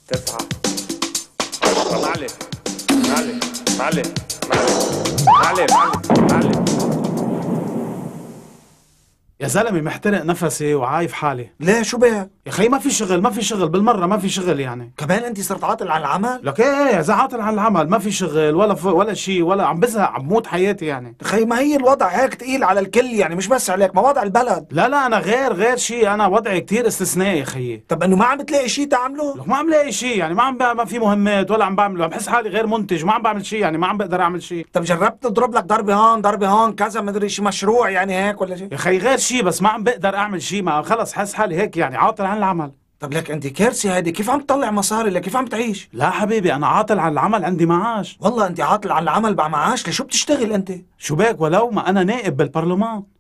9 10. معلم معلم معلم معلم معلم معلم. يا زلمه محترق نفسي وعايف حالي. ليه شو بك؟ يا خي ما في شغل، ما في شغل بالمره، ما في شغل يعني. كمان انت صرت عاطل على العمل؟ لك ايه يا زلمه عاطل عن العمل، ما في شغل ولا شيء، ولا عم بزهق، عم موت حياتي يعني. خي ما هي الوضع هيك تقيل على الكل يعني، مش بس عليك، ما وضع البلد. لا انا غير شيء، انا وضعي كتير استثنائي يا خيي. طب انه ما عم بتلاقي شيء تعمله؟ لك ما عم لاقي شيء يعني، ما في مهمات ولا عم بعمل، عم بحس حالي غير منتج، ما عم بعمل شيء يعني، ما عم بقدر اعمل شيء. طب جربت تضرب لك ضربه هون ضربه هون كذا مدري شي مشروع يعني هيك ولا شيء؟ يا خي غير شيء، بس ما عم بقدر اعمل شيء، ما خلص حس حالي هيك يعني عاطل عن العمل. طب لك انت كارثه هيدي، كيف عم تطلع مصاري لك؟ كيف عم تعيش؟ لا حبيبي انا عاطل عن العمل، عندي معاش. والله انت عاطل على العمل مع معاش، لشو بتشتغل انت؟ شو بك ولو ما انا نائب بالبرلمان.